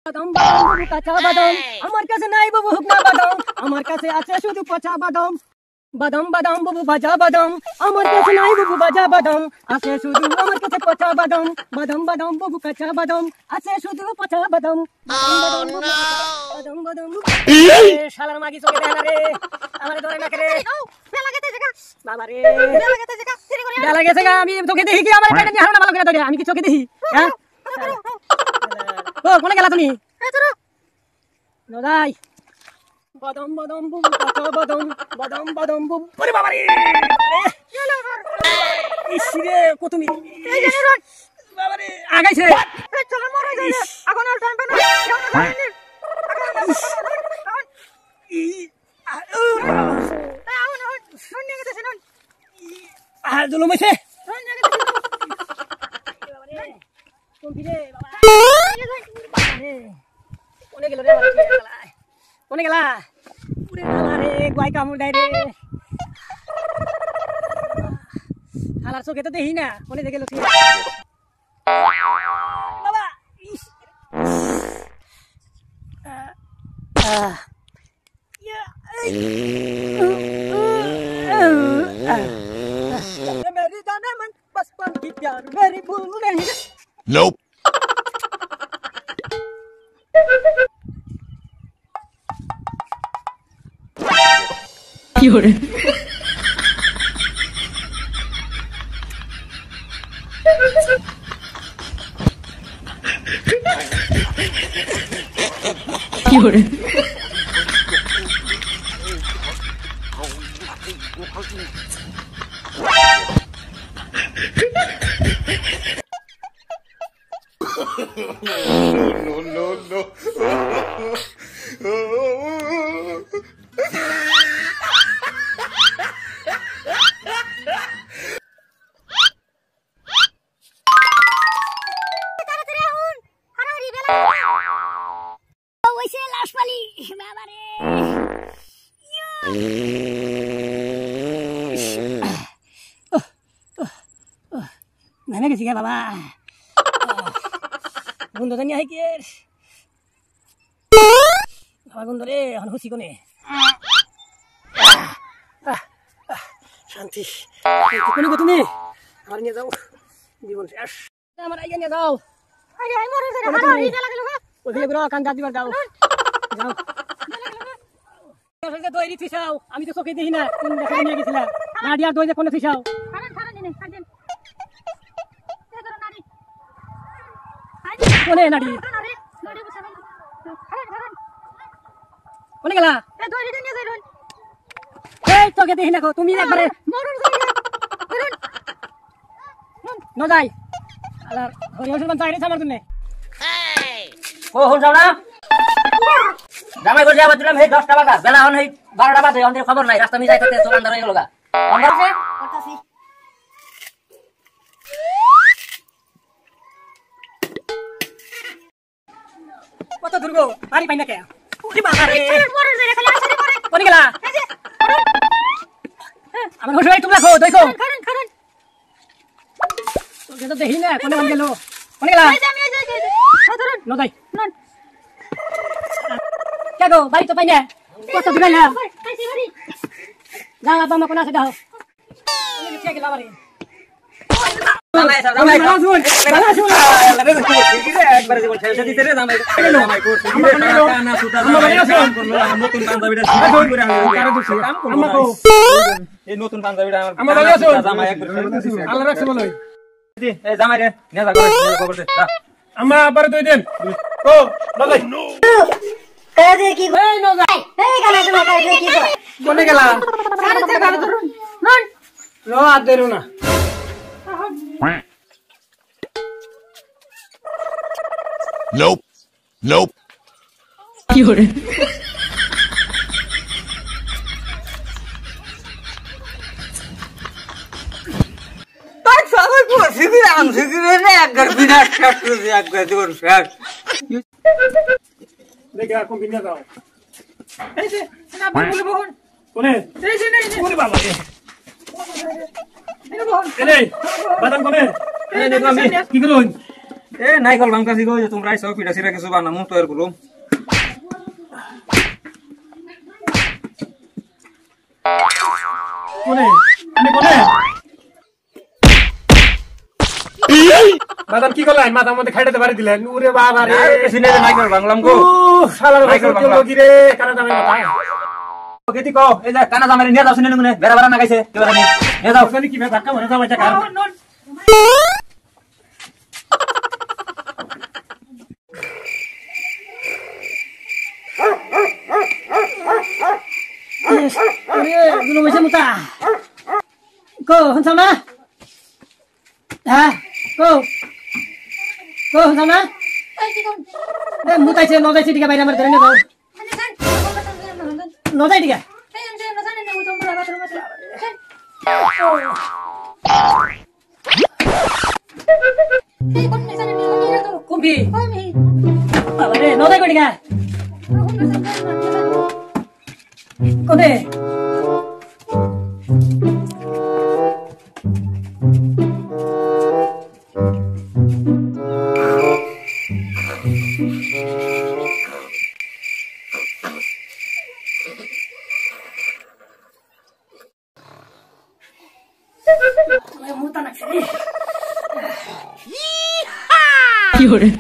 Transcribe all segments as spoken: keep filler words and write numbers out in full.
বাদাম বাদাম কাঁচা বাদাম আমার কাছে নাই বাবু হুকনা বাদাম আমার কাছে আছে শুধু পচা বাদাম বাদাম বাদাম বাবু ভাজা বাদাম আমার কাছে নাই বাবু ভাজা বাদাম আছে শুধু আমার কাছে পচা বাদাম বাদাম বাদাম বাবু কাঁচা বাদাম আছে শুধু পচা বাদাম বাদাম বাদাম শালার মাগি চোখে দেয় না রে আমারে ধরে না করে বেলা গেছে জায়গা বাবা রে বেলা গেছে জায়গা বেলা গেছে গা আমি চোখে দেখি কি আমার পেটে হারনা ভালো করে ধরে আমি কি চোখে দেখি হ্যাঁ ও কোনে গেলা তুমি এ চলো নদাই বাদাম বাদাম বুবু কাঁচা বাদাম বাদাম বাদাম বুবু ওরে বাবা রে ইসরে কত মি এই জানো রে বাবা রে আগাইছে এই চলো মরে যাই এখন আর টাইম পাই না ই আউ আউ না শুন নিয়ে গেছে শুন আ জুলুম হইছে শুন নিয়ে গেছে বাবা রে কোন ফিরে বাবা রে কোনে গেল রে বাবা কোনে গেলা পুরে গেলা রে গায় কামড় দেয় রে হালার চোখে তো দেখি না কোনে গেল বাবা ইস मेरी जाने मन बचपन की प्यार मेरी भूल नहीं Nope. Fiore. Fiore. No, no, no. ওইসে লাশ পালি বাবা রে নামে গেছি গে বাবা বন্ধু জানি আই কি বাবা বন্ধু রে এখন খুশি কোনে শান্তি কোনে গো তুমি আমার নিয়ে যাও জীবন শেষ আমার আইয়া নিয়ে যাও আরে আই মরে যাই হারা রি বেলা গেল ওইখানে গুলো কান দাদি বার যাও যাও আসলে দইরি থিসাও আমি তো চোখে দেখি না কোন দেখা নিয়ে গেছিলা নাডিয়া দই যে কোনে থিসাও খান খান দিন খান দিন এ ধরো নাড়ি কোনে নাডি নাড়ি নাড়ি বসাবেন খান খান কোনে গেলা এ দইরি নিয়ে যাই রন এই চোখে দেখি না গো তুমি একবারে মরুন যাই রন ন যাই আলার হরি হরি মান চাইরে আমার জন্য ও হন যাও না জামাই করে যাবা দিলাম এই দশটা বাজা বেলা হন এই বারোটা বাজে আমাদের খবর নাই রাস্তা মি যাইতে তো আন্ধার হয়ে গেল গা আন্ধার আছে করতাছি কত দূর গো বাড়ি পাই না কে ওরে বাবা রে মরুন যাই খালি আসরে মরে কোনে গেলা এই যে আমার ঘরে তুমি রাখো দেখো খান খান তোকে তো দেখি না কোনে মান গেল কোনে গেলা এই যে আমি এই যে এ ধরুন ন যাই নন কে গো বাড়ি তো পাই না কত দূর গেলা কাইছি বাড়ি যাও বাবা মা কোনা আছে দাও কোনে গেছে গেলা বাড়ি জামাই স্যার জামাই শুন বালা শুন একবারে জীবন শেষ দিতে রে জামাই জামাই করছে কানা সুতা জামাই কাম করলো নতুন পাঞ্জাবিটা করে আমি কারো কাম করলো এই নতুন পাঞ্জাবিটা আমার জামাই একবারে আল্লাহ রাখছে বলো এই জামাই রে নিয়ে যা করে খবর দে যা আম্মা আবার দুই দিন ও লগাই কাজে কি এই নো যাই এই গানা গানা কাজে কি কর কোনে গেলা কারে তে গানা ধরুন নন ন আর দেরো না Nope. Nope. Fiore. তাই সবাই বসে দিয়ে আনছে দিয়ে রে একবার বিনাশ শেষ করে একবার জীবন শেষ দেখে আর কোন কিনে দাও এই যে না বলে বহন কোনে এই যে নেই ওরে বাবা রে এই বহন এই বাদাম কোনে এই নে আমি কি করুন এ নাইকল ভাঙতাছি গো যে তোমরা আইছো পিঠা সিরা কিছু বানামু তৈরি করুম কোনে আমি কোনে মাদাম কি করলেন মাদাম মধ্যে খাইতে পারি দিলেন ওরে বাবা রে কিছু নেই নাইকল ভাঙলাম গো শালার নাইকল ভাই ভাঙলাম কি রে কানা দামে মাথা কেতি কও এই যে কানা জামারে নিয়ে যাও শুনে নুনে বেড়া বেড়া না গাইছে কেবারে নিয়ে যাও জানি কি বে ধাক্কা মারে যাও এটা কার Oye, dulu macam muta. Ko, hansam na? Ha? Ko. Ko, hansam na? Eh, muta ce, no dai ce tiga bayar amar terane dau. No dai tiga. Kumpi. Abare, no dai ko tiga. Kode. Muta nak sini. Fiore.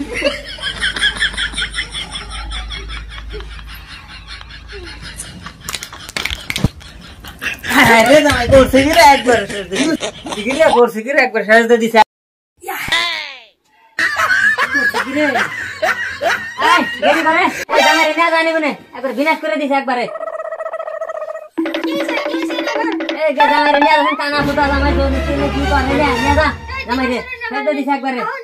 আরে জামাই করছে কি রে একবার সিগিরে করছে কি রে একবার শেষ দিয়ে দিছে করছে কি রে এই দেরি করে এই জামাই রে না জানি কোনে একবার বিনাশ করে দিছে একবারে এই জামাই রে না জানি কানা ফুটা জামাই তো কি করে রে না জামাই রে শেষ দিয়ে দিছে একবারে